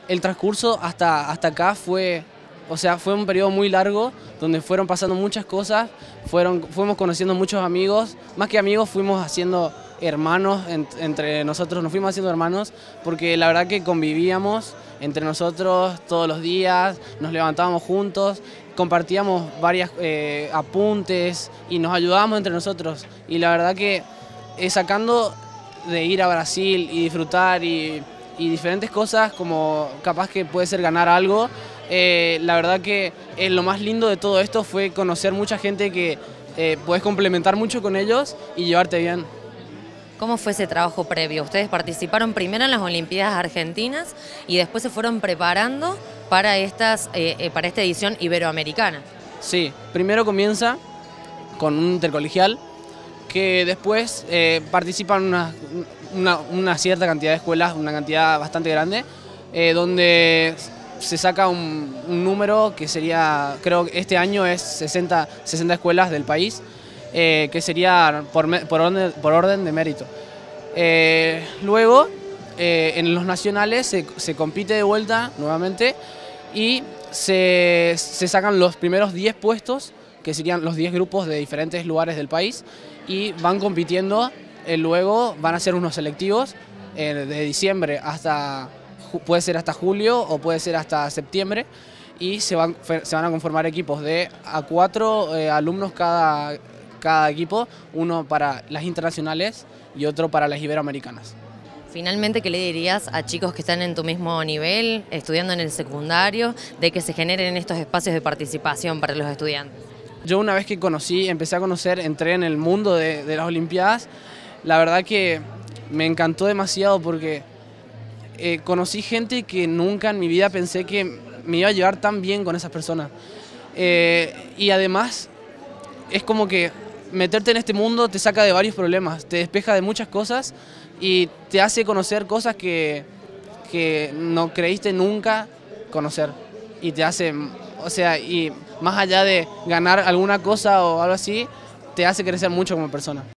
el transcurso hasta acá fue, o sea, fue un periodo muy largo donde fueron pasando muchas cosas, fuimos conociendo muchos amigos, más que amigos fuimos haciendo hermanos entre nosotros, nos fuimos haciendo hermanos porque la verdad que convivíamos entre nosotros todos los días, nos levantábamos juntos, compartíamos varios apuntes y nos ayudábamos entre nosotros y la verdad que sacando de ir a Brasil y disfrutar y diferentes cosas como capaz que puede ser ganar algo, la verdad que lo más lindo de todo esto fue conocer mucha gente que puedes complementar mucho con ellos y llevarte bien. ¿Cómo fue ese trabajo previo? Ustedes participaron primero en las Olimpiadas Argentinas y después se fueron preparando para esta edición iberoamericana. Sí, primero comienza con un intercolegial que después participan una cierta cantidad de escuelas, una cantidad bastante grande, donde se saca un número que sería, creo que este año es 60 escuelas del país, que sería por orden de mérito. Luego, en los nacionales se compite de vuelta nuevamente y se sacan los primeros 10 puestos, que serían los 10 grupos de diferentes lugares del país, y van compitiendo, luego van a ser unos selectivos de diciembre hasta, puede ser hasta julio o puede ser hasta septiembre, y se van a conformar equipos de a 4 alumnos cada equipo, uno para las internacionales y otro para las iberoamericanas. Finalmente, ¿qué le dirías a chicos que están en tu mismo nivel, estudiando en el secundario, de que se generen estos espacios de participación para los estudiantes? Yo una vez que empecé a conocer, entré en el mundo de las Olimpiadas, la verdad que me encantó demasiado porque conocí gente que nunca en mi vida pensé que me iba a llevar tan bien con esas personas. Y además es como que meterte en este mundo te saca de varios problemas, te despeja de muchas cosas y te hace conocer cosas que no creíste nunca conocer. Y te hace, o sea, y más allá de ganar alguna cosa o algo así, te hace crecer mucho como persona.